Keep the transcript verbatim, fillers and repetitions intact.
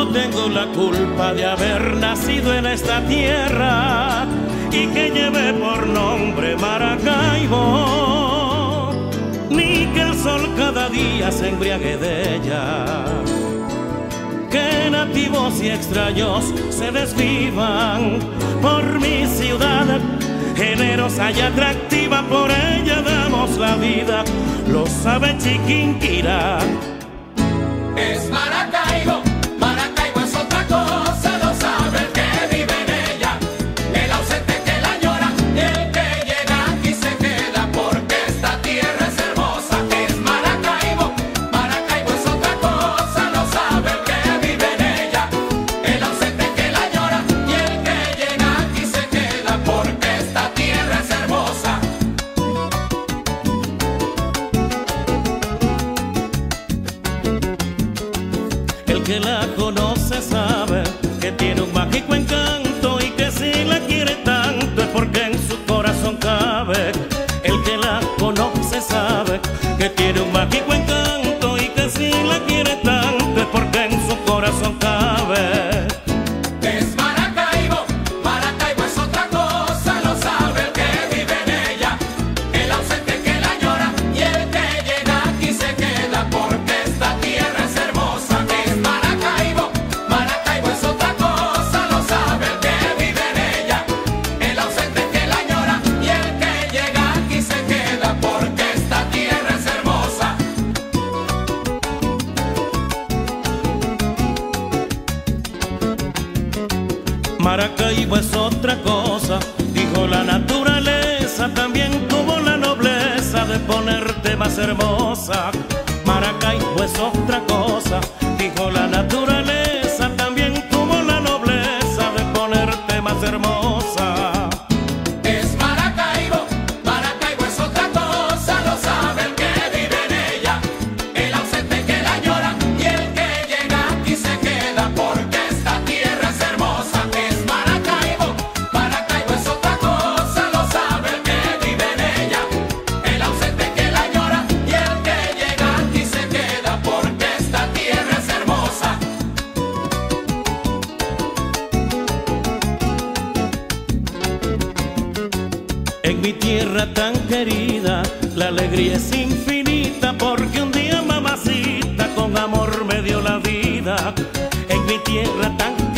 tengo la culpa de haber nacido en esta tierra y que lleve por nombre Maracaibo, ni que el sol cada día se embriague de ella, que nativos y extraños se desvivan por mi ciudad, generosa y atractiva, por ella damos la vida, lo sabe Chiquinquirá. Es Maracaibo, Maracaibo es otra cosa, lo sabe el que vive en ella, el ausente que la añora y el que llega aquí se queda porque esta tierra es hermosa. Es Maracaibo, Maracaibo es otra cosa, lo sabe el que vive en ella, el ausente que la añora y el que llega aquí se queda porque esta tierra es hermosa. El que la conoce sabe que tiene un mágico encanto y que si la quiere tanto es porque en su corazón cabe. El que la conoce sabe que tiene un mágico encanto y que si la quiere tanto es porque en su corazón cabe. Es Maracaibo, Maracaibo es otra cosa, lo sabe el que vive en ella, el ausente que la añora y el que llega aquí se queda porque esta tierra es hermosa. Es Maracaibo, Maracaibo es otra cosa, lo sabe el que vive en ella, el ausente que la añora y el que llega aquí se queda porque esta tierra es hermosa. Maracaibo es otra cosa, dijo la naturaleza, también tuvo la nobleza de ponerte más hermosa. Maracaibo es otra cosa, dijo la naturaleza, también tuvo la nobleza de ponerte más hermosa. Es Maracaibo, Maracaibo es otra cosa, lo sabe el que vive en ella, el ausente que la añora y el que llega aquí se queda porque esta tierra es hermosa. Es Maracaibo, Maracaibo es otra cosa, lo sabe el que vive en ella, el ausente que la añora y el que llega aquí se queda porque esta tierra es hermosa. En mi tierra tan querida, la alegría es infinita, porque un día mamacita con amor me dio la vida. En mi tierra tan